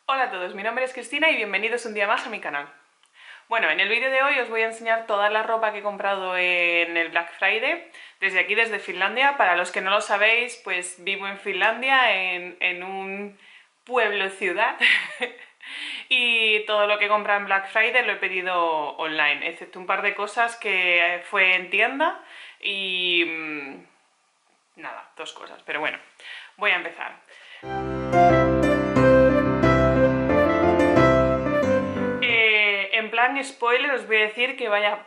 Hola a todos, mi nombre es Cristina y bienvenidos un día más a mi canal. Bueno, en el vídeo de hoy os voy a enseñar toda la ropa que he comprado en el Black Friday, desde aquí, desde Finlandia. Para los que no lo sabéis, pues vivo en Finlandia, en un pueblo-ciudad, y todo lo que he comprado en Black Friday lo he pedido online, excepto un par de cosas que fue en tienda y... nada, dos cosas, pero bueno, voy a empezar. En plan spoiler os voy a decir que vaya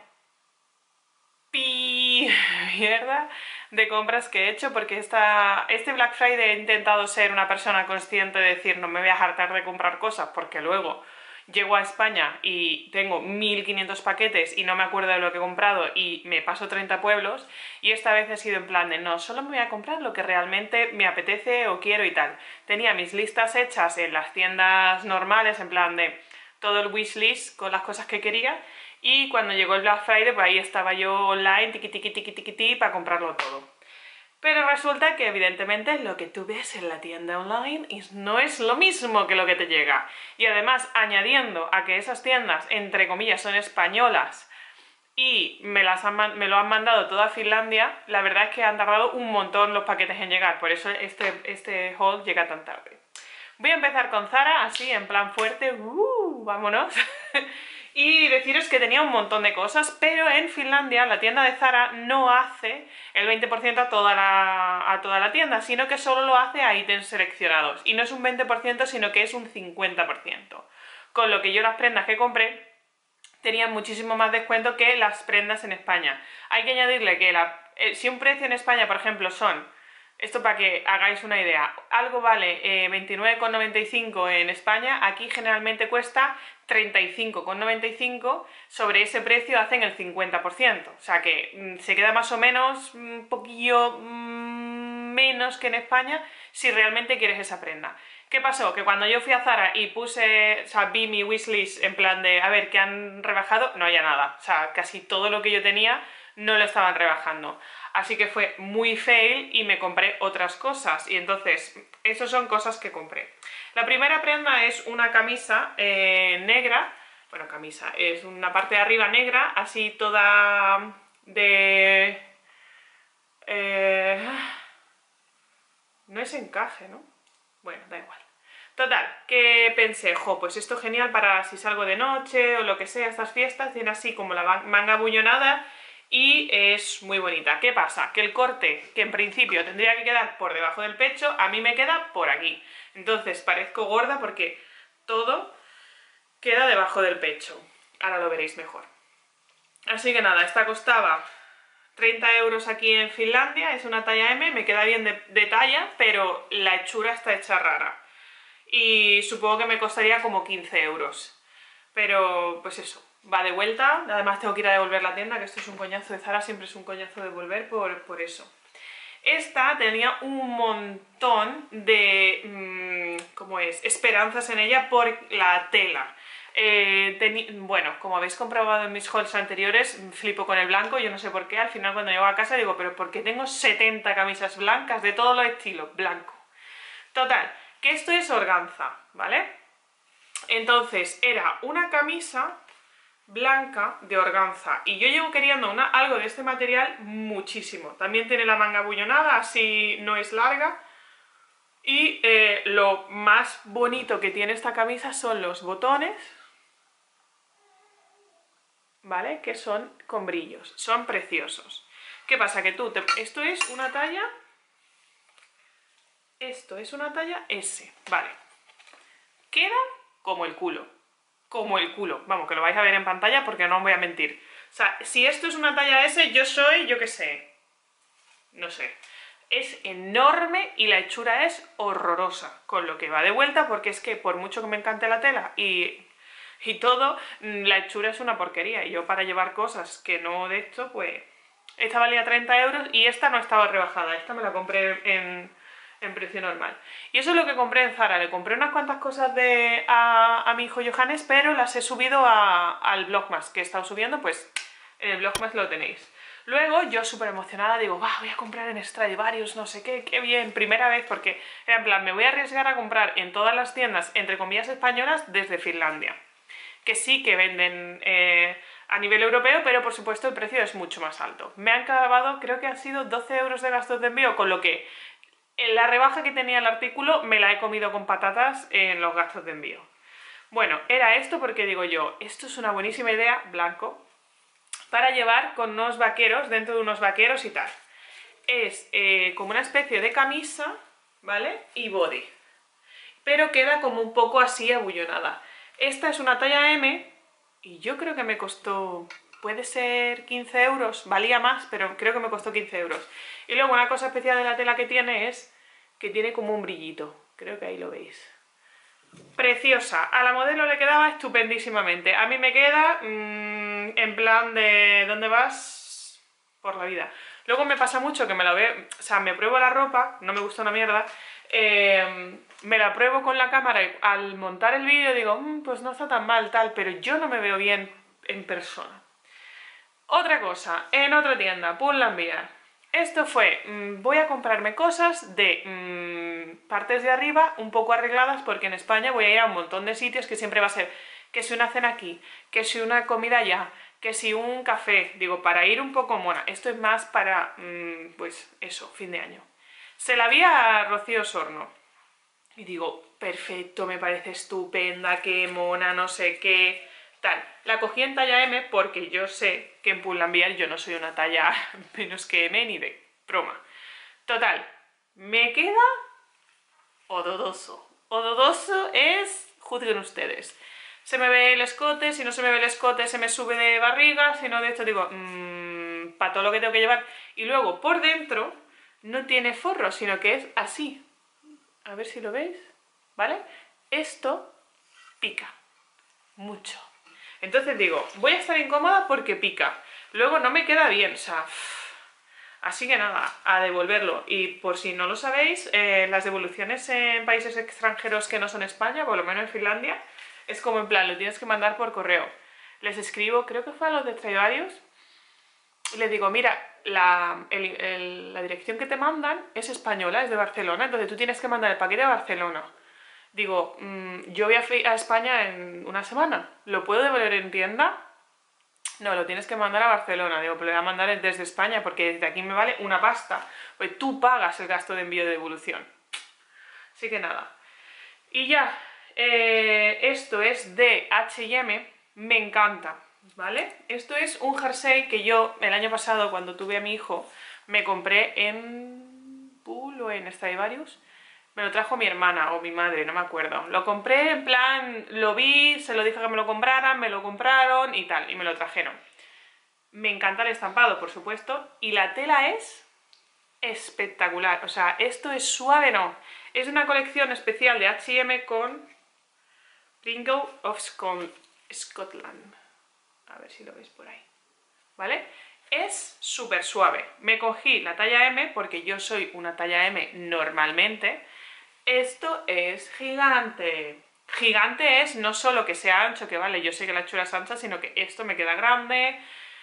mierda de compras que he hecho, porque este Black Friday he intentado ser una persona consciente de decir no me voy a hartar de comprar cosas, porque luego llego a España y tengo 1500 paquetes y no me acuerdo de lo que he comprado y me paso 30 pueblos, y esta vez he sido en plan de no, solo me voy a comprar lo que realmente me apetece o quiero y tal. Tenía mis listas hechas en las tiendas normales, en plan de todo el wishlist con las cosas que quería, y cuando llegó el Black Friday pues ahí estaba yo online tiqui tiqui tiqui tiqui tiqui para comprarlo todo. Pero resulta que evidentemente lo que tú ves en la tienda online no es lo mismo que lo que te llega. Y además, añadiendo a que esas tiendas, entre comillas, son españolas y me lo han mandado todo a Finlandia, la verdad es que han tardado un montón los paquetes en llegar, por eso este haul llega tan tarde. Voy a empezar con Zara, así en plan fuerte, vámonos. Y deciros que tenía un montón de cosas, pero en Finlandia la tienda de Zara no hace el 20% a toda la tienda, sino que solo lo hace a ítems seleccionados. Y no es un 20%, sino que es un 50%. Con lo que yo las prendas que compré tenían muchísimo más descuento que las prendas en España. Hay que añadirle que si un precio en España, por ejemplo, son... Esto para que hagáis una idea, algo vale 29,95 en España, aquí generalmente cuesta 35,95, sobre ese precio hacen el 50%, o sea que se queda más o menos un poquillo menos que en España si realmente quieres esa prenda. ¿Qué pasó? Que cuando yo fui a Zara y vi mi wishlist en plan de a ver qué han rebajado, no había nada, o sea, casi todo lo que yo tenía no lo estaban rebajando. Así que fue muy fail y me compré otras cosas. Y entonces, esas son cosas que compré. La primera prenda es una camisa negra. Bueno, camisa, es una parte de arriba negra, así toda de... no es encaje, ¿no? Bueno, da igual. Total, que pensé, pues esto es genial para si salgo de noche o lo que sea, estas fiestas, tiene así como la manga abullonada y es muy bonita. ¿Qué pasa? Que el corte, que en principio tendría que quedar por debajo del pecho, a mí me queda por aquí. Entonces parezco gorda porque todo queda debajo del pecho. Ahora lo veréis mejor. Así que nada, esta costaba 30 euros aquí en Finlandia, es una talla M, me queda bien de talla, pero la hechura está hecha rara. Y supongo que me costaría como 15 euros. Pero pues eso, va de vuelta. Además tengo que ir a devolver la tienda, que esto es un coñazo de Zara, siempre es un coñazo devolver por eso. Esta tenía un montón de, ¿cómo es?, esperanzas en ella por la tela. Bueno, como habéis comprobado en mis hauls anteriores, flipo con el blanco, yo no sé por qué. Al final cuando llego a casa digo, pero ¿por qué tengo 70 camisas blancas de todos los estilos? Blanco. Total, que esto es organza, ¿vale? Entonces era una camisa blanca de organza y yo llevo queriendo algo de este material muchísimo. También tiene la manga abullonada, así no es larga. Y lo más bonito que tiene esta camisa son los botones, ¿vale? Que son con brillos, son preciosos. ¿Qué pasa? Que esto es una talla... Esto es una talla S, ¿vale? Queda como el culo. Como el culo. Vamos, que lo vais a ver en pantalla porque no os voy a mentir. O sea, si esto es una talla S, yo soy, yo qué sé, no sé. Es enorme y la hechura es horrorosa. Con lo que va de vuelta, porque es que por mucho que me encante la tela y todo, la hechura es una porquería. Y yo para llevar cosas que no de esto, pues... Esta valía 30 euros y esta no estaba rebajada. Esta me la compré en precio normal. Y eso es lo que compré en Zara. Le compré unas cuantas cosas a mi hijo Johannes, pero las he subido al Vlogmas, que he estado subiendo, pues en el Vlogmas lo tenéis. Luego yo súper emocionada digo, voy a comprar en Stradivarius, no sé qué, qué bien, primera vez, porque era en plan, me voy a arriesgar a comprar en todas las tiendas, entre comillas, españolas, desde Finlandia. Que sí que venden a nivel europeo, pero por supuesto el precio es mucho más alto. Me han clavado, creo que han sido 12 euros de gastos de envío, con lo que en la rebaja que tenía el artículo me la he comido con patatas en los gastos de envío. Bueno, era esto porque digo yo, esto es una buenísima idea, blanco, para llevar con unos vaqueros, dentro de unos vaqueros y tal. Es como una especie de camisa, ¿vale? Y body. Pero queda como un poco así abullonada. Esta es una talla M y yo creo que me costó, puede ser 15 euros, valía más, pero creo que me costó 15 euros. Y luego una cosa especial de la tela que tiene es que tiene como un brillito, creo que ahí lo veis. Preciosa, a la modelo le quedaba estupendísimamente, a mí me queda en plan de ¿dónde vas? Por la vida. Luego me pasa mucho que me la veo, o sea, me pruebo la ropa, no me gusta una mierda, me la pruebo con la cámara y al montar el vídeo digo, pues no está tan mal tal, pero yo no me veo bien en persona. Otra cosa, en otra tienda, Pull&Bear. Esto fue, voy a comprarme cosas de partes de arriba un poco arregladas porque en España voy a ir a un montón de sitios que siempre va a ser que si una cena aquí, que si una comida allá, que si un café, digo, para ir un poco mona. Esto es más para, pues eso, fin de año. Se la vi a Rocío Sorno y digo, perfecto, me parece estupenda, qué mona, no sé qué, tal. La cogí en talla M porque yo sé que en Pull&Bear yo no soy una talla menos que M ni de broma. Total, me queda ododoso. Ododoso es, juzguen ustedes. Se me ve el escote, si no se me ve el escote se me sube de barriga, si no de esto digo, para todo lo que tengo que llevar. Y luego por dentro no tiene forro, sino que es así. A ver si lo veis, ¿vale? Esto pica mucho. Entonces digo, voy a estar incómoda porque pica. Luego no me queda bien, o sea... Así que nada, a devolverlo. Y por si no lo sabéis, las devoluciones en países extranjeros que no son España, por lo menos en Finlandia, es como en plan, lo tienes que mandar por correo. Les escribo, creo que fue a los de Stradivarius, y les digo, mira, la dirección que te mandan es española, es de Barcelona, entonces tú tienes que mandar el paquete a Barcelona. Digo, yo voy a España en una semana, ¿lo puedo devolver en tienda? No, lo tienes que mandar a Barcelona. Digo, pero lo voy a mandar desde España porque desde aquí me vale una pasta. Pues tú pagas el gasto de envío de devolución. Así que nada. Y ya, esto es de H&M, me encanta, ¿vale? Esto es un jersey que yo el año pasado cuando tuve a mi hijo me compré en Pool o en Stradivarius. Me lo trajo mi hermana o mi madre, no me acuerdo. Lo compré en plan, lo vi, se lo dije que me lo compraran, me lo compraron y tal, y me lo trajeron. Me encanta el estampado, por supuesto, y la tela es espectacular. O sea, esto es suave, no. Es una colección especial de H&M con Pringle of Scotland. A ver si lo veis por ahí. ¿Vale? Es súper suave. Me cogí la talla M porque yo soy una talla M normalmente. Esto es gigante. Gigante es no solo que sea ancho, que vale, yo sé que la hechura es ancha, sino que esto me queda grande.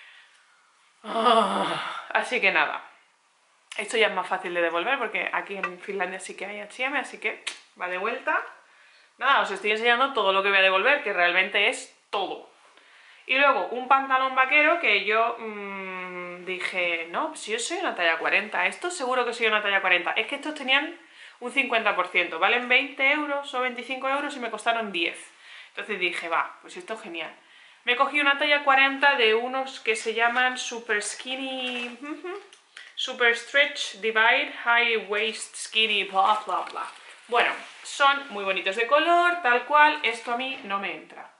Así que nada. Esto ya es más fácil de devolver porque aquí en Finlandia sí que hay H&M, así que va de vuelta. Nada, os estoy enseñando todo lo que voy a devolver, que realmente es todo. Y luego un pantalón vaquero que yo dije, no, si yo soy una talla 40, esto seguro que soy una talla 40. Es que estos tenían un 50%, valen 20 euros o 25 euros y me costaron 10. Entonces dije, va, pues esto es genial. Me cogí una talla 40 de unos que se llaman Super Skinny... Super Stretch Divide High Waist Skinny bla bla bla. Bueno, son muy bonitos de color, tal cual. Esto a mí no me entra.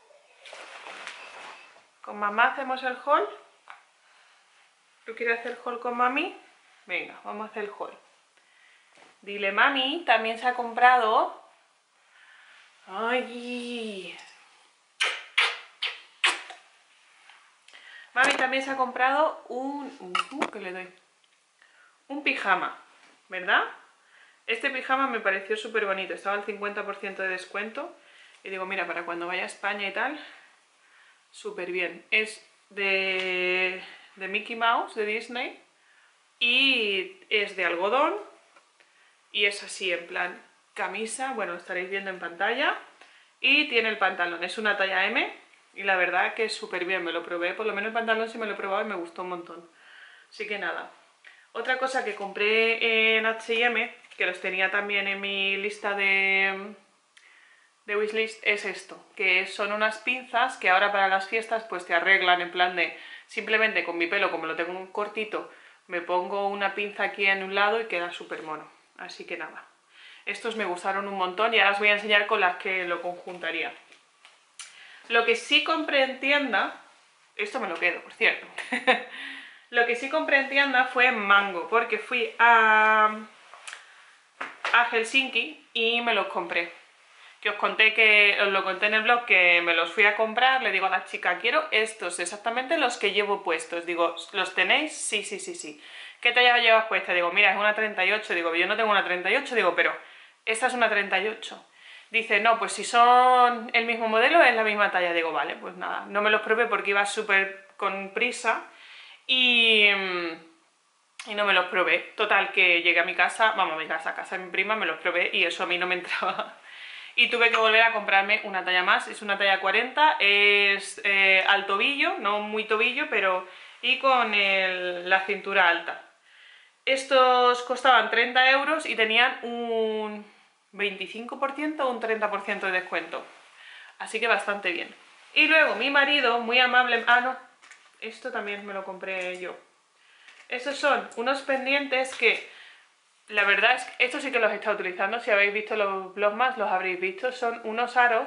¿Con mamá hacemos el haul? ¿Tú quieres hacer haul con mami? Venga, vamos a hacer el haul. Dile, mami, también se ha comprado... ¡Ay! Mami también se ha comprado un... ¿qué le doy? Un pijama, ¿verdad? Este pijama me pareció súper bonito, estaba al 50% de descuento. Y digo, mira, para cuando vaya a España y tal, súper bien. Es de de Mickey Mouse, de Disney, y es de algodón, y es así en plan camisa, bueno, lo estaréis viendo en pantalla, y tiene el pantalón, es una talla M, y la verdad que es súper bien, me lo probé, por lo menos el pantalón sí me lo he probado y me gustó un montón. Así que nada. Otra cosa que compré en H&M, que los tenía también en mi lista de wishlist, es esto, que son unas pinzas que ahora para las fiestas pues te arreglan en plan de, simplemente con mi pelo, como lo tengo cortito, me pongo una pinza aquí en un lado y queda súper mono. Así que nada, estos me gustaron un montón y ahora os voy a enseñar con las que lo conjuntaría. Lo que sí compré en tienda, esto me lo quedo, por cierto. Lo que sí compré en tienda fue mango, porque fui a Helsinki y me los compré. Que os conté que, os lo conté en el blog, que me los fui a comprar, le digo a la chica, quiero estos, exactamente los que llevo puestos. Digo, ¿los tenéis? Sí, sí, sí, sí. ¿Qué talla llevas puesta? Digo, mira, es una 38. Digo, yo no tengo una 38, digo, pero esta es una 38. Dice, no, pues si son el mismo modelo, es la misma talla. Digo, vale, pues nada, no me los probé porque iba súper con prisa y no me los probé. Total, que llegué a mi casa, vamos, a mi casa, a casa de mi prima, me los probé y eso a mí no me entraba. Y tuve que volver a comprarme una talla más, es una talla 40, es al tobillo, no muy tobillo, pero y con la cintura alta. Estos costaban 30 euros y tenían un 25% o un 30% de descuento. Así que bastante bien. Y luego mi marido, muy amable... Ah, no, esto también me lo compré yo. Estos son unos pendientes que... La verdad es que estos sí que los he estado utilizando. Si habéis visto los vlogmas, los habréis visto. Son unos aros.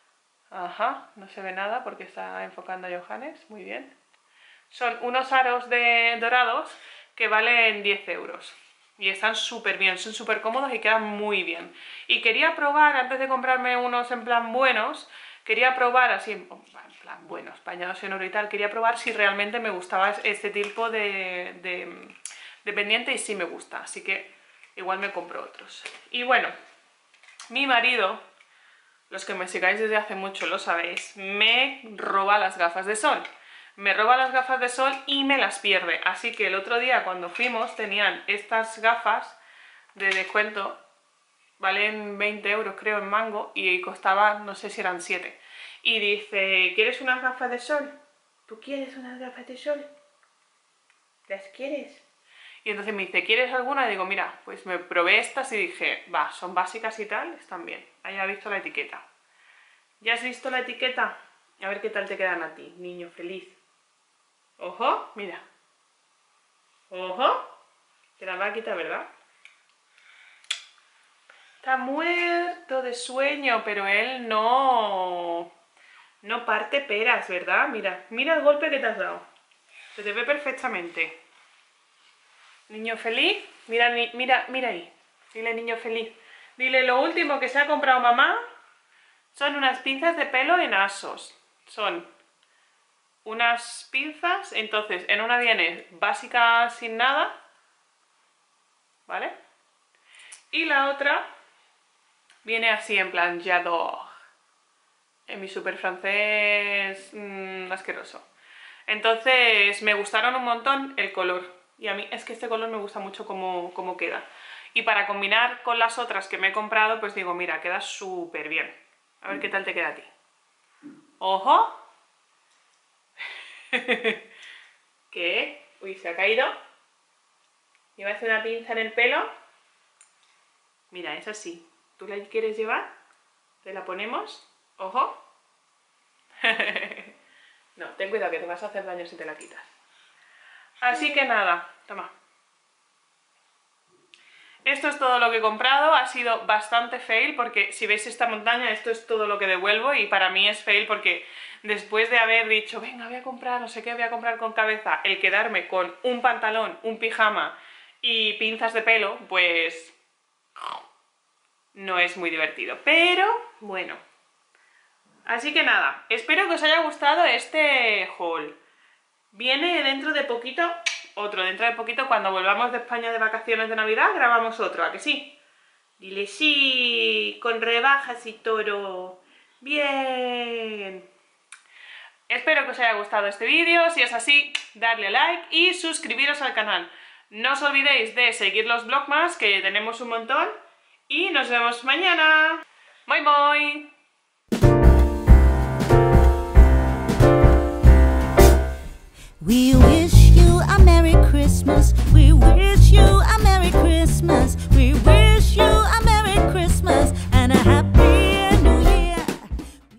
Ajá, no se ve nada porque está enfocando a Johannes. Muy bien. Son unos aros dorados que valen 10 euros. Y están súper bien, son súper cómodos y quedan muy bien. Y quería probar, antes de comprarme unos en plan buenos, quería probar así, en plan buenos, bañados en oro y tal, quería probar si realmente me gustaba este tipo de pendiente y sí me gusta. Así que igual me compro otros. Y bueno, mi marido, los que me sigáis desde hace mucho lo sabéis, me roba las gafas de sol. Me roba las gafas de sol y me las pierde. Así que el otro día cuando fuimos tenían estas gafas de descuento, valen 20 euros creo en Mango y costaban, no sé si eran 7. Y dice, ¿quieres unas gafas de sol? ¿Tú quieres unas gafas de sol? ¿Las quieres? Y entonces me dice, ¿quieres alguna? Y digo, mira, pues me probé estas y dije, va, son básicas y tal, están bien. Ahí ha visto la etiqueta. ¿Ya has visto la etiqueta? A ver qué tal te quedan a ti, niño feliz. Ojo, mira. Ojo. Te la va a quitar, ¿verdad? Está muerto de sueño, pero él no parte peras, ¿verdad? Mira, mira el golpe que te has dado. Se te ve perfectamente. Niño feliz, mira, mira ahí. Dile niño feliz. Dile, lo último que se ha comprado mamá son unas pinzas de pelo en Asos. Son unas pinzas, entonces en una viene básica sin nada, ¿vale? Y la otra viene así en plan j'adore, en mi super francés asqueroso. Entonces me gustaron un montón el color, y a mí es que este color me gusta mucho cómo queda. Y para combinar con las otras que me he comprado, pues digo, mira, queda súper bien. A ver qué tal te queda a ti. ¡Ojo! ¿Qué? Uy, ¿se ha caído? ¿Llevas una pinza en el pelo? Mira, es así. ¿Tú la quieres llevar? ¿Te la ponemos? ¡Ojo! No, ten cuidado que te vas a hacer daño si te la quitas. Así que nada, toma. Esto es todo lo que he comprado, ha sido bastante fail porque si veis esta montaña, esto es todo lo que devuelvo y para mí es fail porque después de haber dicho, venga, voy a comprar, no sé qué, voy a comprar con cabeza, el quedarme con un pantalón, un pijama y pinzas de pelo, pues no es muy divertido. Pero bueno, así que nada, espero que os haya gustado este haul. Viene dentro de poquito otro, dentro de poquito cuando volvamos de España de vacaciones de Navidad grabamos otro, ¿a que sí? Dile sí, con rebajas y toro. Bien. Espero que os haya gustado este vídeo, si es así, darle like y suscribiros al canal. No os olvidéis de seguir los vlogmas, que tenemos un montón, y nos vemos mañana. ¡Moi moi!